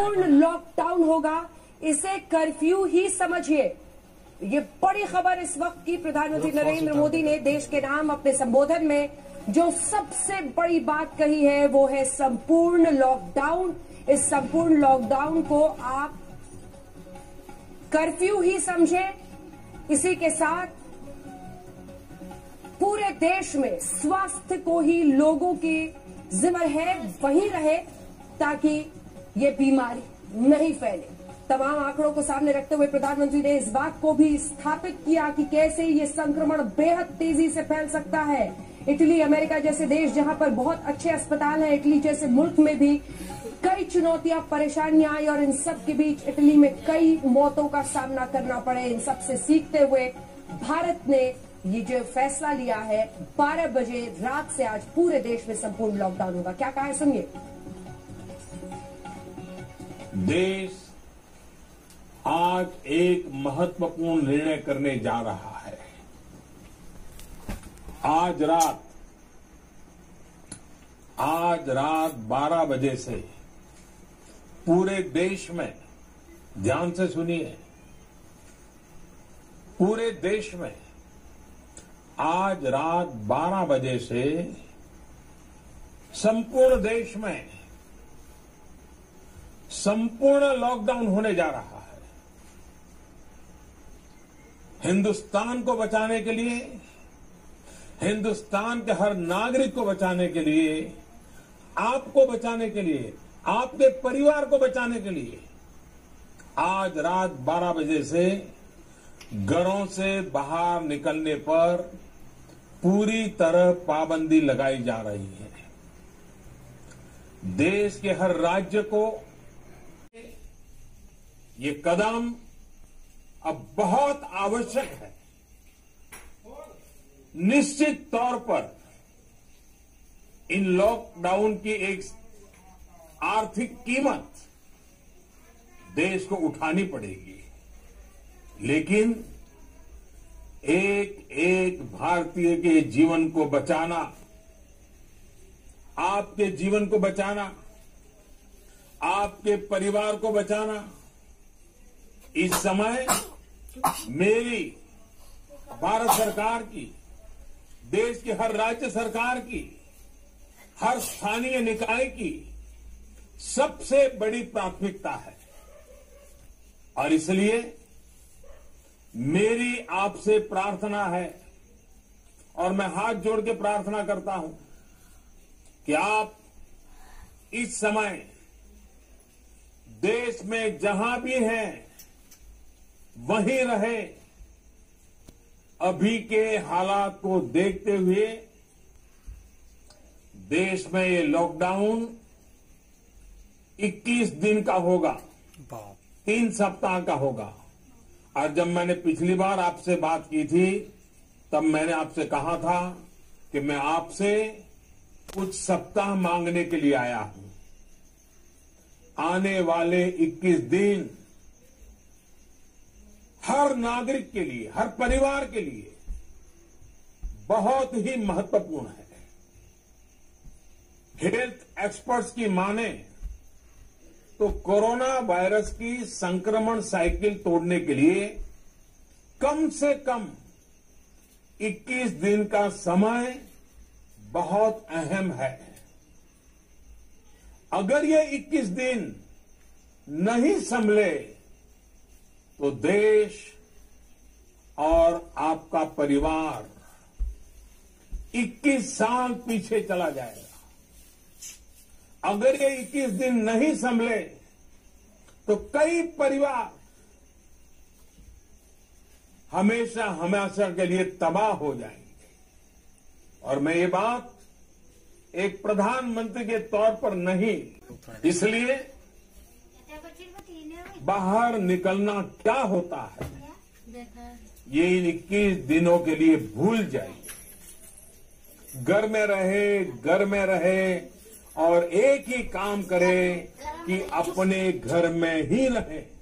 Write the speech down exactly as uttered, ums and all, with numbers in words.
पूर्ण लॉकडाउन होगा, इसे कर्फ्यू ही समझिए। ये बड़ी खबर इस वक्त की प्रधानमंत्री नरेंद्र मोदी ने देश के नाम अपने संबोधन में जो सबसे बड़ी बात कही है वो है संपूर्ण लॉकडाउन। इस संपूर्ण लॉकडाउन को आप कर्फ्यू ही समझे। इसी के साथ पूरे देश में स्वास्थ्य को ही लोगों की जिम्मा है वहीं रहे ताकि ये बीमारी नहीं फैले। तमाम आंकड़ों को सामने रखते हुए प्रधानमंत्री ने इस बात को भी स्थापित किया कि कैसे ये संक्रमण बेहद तेजी से फैल सकता है। इटली, अमेरिका जैसे देश जहां पर बहुत अच्छे अस्पताल हैं, इटली जैसे मुल्क में भी कई चुनौतियां, परेशानियां आई और इन सब के बीच इटली में कई मौतों का सामना करना पड़े। इन सब से सीखते हुए भारत ने ये जो फैसला लिया है, बारह बजे रात से आज पूरे देश में संपूर्ण लॉकडाउन होगा। क्या कहा है सुनिए। देश आज एक महत्वपूर्ण निर्णय करने जा रहा है। आज रात आज रात बारह बजे से पूरे देश में, ध्यान से सुनिए, पूरे देश में आज रात बारह बजे से संपूर्ण देश में संपूर्ण लॉकडाउन होने जा रहा है। हिंदुस्तान को बचाने के लिए, हिंदुस्तान के हर नागरिक को बचाने के लिए, आपको बचाने के लिए, आपके परिवार को बचाने के लिए आज रात बारह बजे से घरों से बाहर निकलने पर पूरी तरह पाबंदी लगाई जा रही है। देश के हर राज्य को ये कदम अब बहुत आवश्यक है। निश्चित तौर पर इन लॉकडाउन की एक आर्थिक कीमत देश को उठानी पड़ेगी, लेकिन एक एक भारतीय के जीवन को बचाना, आपके जीवन को बचाना, आपके परिवार को बचाना, इस समय मेरी भारत सरकार की, देश की हर राज्य सरकार की, हर स्थानीय निकाय की सबसे बड़ी प्राथमिकता है। और इसलिए मेरी आपसे प्रार्थना है और मैं हाथ जोड़ के प्रार्थना करता हूं कि आप इस समय देश में जहां भी हैं वहीं रहे। अभी के हालात को देखते हुए देश में ये लॉकडाउन इक्कीस दिन का होगा, तीन सप्ताह का होगा। और जब मैंने पिछली बार आपसे बात की थी तब मैंने आपसे कहा था कि मैं आपसे कुछ सप्ताह मांगने के लिए आया हूं। आने वाले इक्कीस दिन हर नागरिक के लिए, हर परिवार के लिए बहुत ही महत्वपूर्ण है। हेल्थ एक्सपर्ट्स की माने तो कोरोना वायरस की संक्रमण साइकिल तोड़ने के लिए कम से कम इक्कीस दिन का समय बहुत अहम है। अगर ये इक्कीस दिन नहीं संभले तो देश और आपका परिवार इक्कीस साल पीछे चला जाएगा। अगर ये इक्कीस दिन नहीं संभले तो कई परिवार हमेशा हमेशा के लिए तबाह हो जाएंगे। और मैं ये बात एक प्रधानमंत्री के तौर पर नहीं, इसलिए बाहर निकलना क्या होता है ये इन इक्कीस दिनों के लिए भूल जाइए। घर में रहे, घर में रहे और एक ही काम करें कि अपने घर में ही रहें।